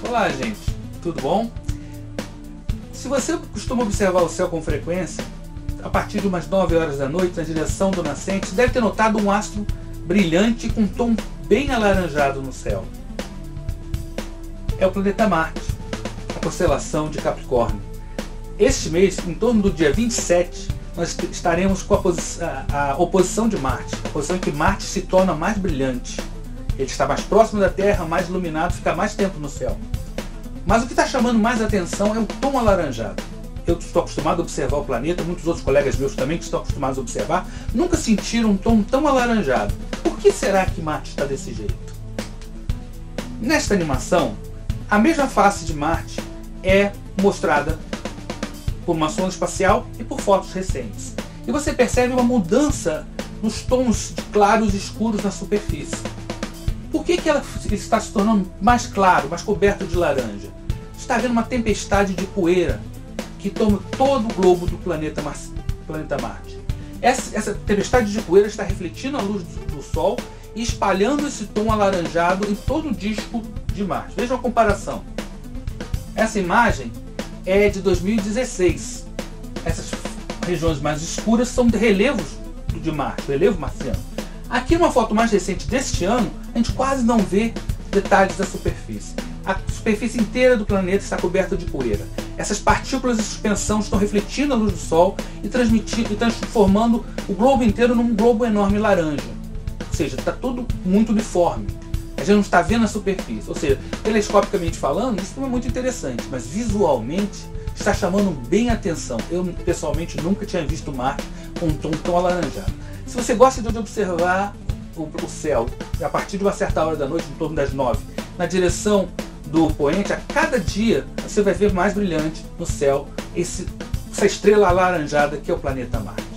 Olá, gente, tudo bom? Se você costuma observar o céu com frequência, a partir de umas 9 horas da noite, na direção do nascente, você deve ter notado um astro brilhante com um tom bem alaranjado no céu. É o planeta Marte, a constelação de Capricórnio. Este mês, em torno do dia 27, nós estaremos com a oposição de Marte, a posição em que Marte se torna mais brilhante. Ele está mais próximo da Terra, mais iluminado, fica mais tempo no céu. Mas o que está chamando mais atenção é o tom alaranjado. Eu estou acostumado a observar o planeta, muitos outros colegas meus também que estão acostumados a observar, nunca sentiram um tom tão alaranjado. Por que será que Marte está desse jeito? Nesta animação, a mesma face de Marte é mostrada por uma sonda espacial e por fotos recentes. E você percebe uma mudança nos tons de claros e escuros na superfície. Por que ela está se tornando mais claro, mais coberto de laranja? Está havendo uma tempestade de poeira que toma todo o globo do planeta Marte. Essa tempestade de poeira está refletindo a luz do Sol e espalhando esse tom alaranjado em todo o disco de Marte. Veja a comparação. Essa imagem é de 2016. Essas regiões mais escuras são de relevos de Marte, relevo marciano. Aqui numa foto mais recente deste ano, a gente quase não vê detalhes da superfície. A superfície inteira do planeta está coberta de poeira. Essas partículas de suspensão estão refletindo a luz do Sol e transformando o globo inteiro num globo enorme laranja. Ou seja, está tudo muito uniforme. A gente não está vendo a superfície. Ou seja, telescopicamente falando, isso não é muito interessante, mas visualmente está chamando bem a atenção. Eu, pessoalmente, nunca tinha visto Marte com um tom tão alaranjado. Se você gosta de observar o céu, a partir de uma certa hora da noite, em torno das 9, na direção do poente, a cada dia você vai ver mais brilhante no céu essa estrela alaranjada que é o planeta Marte.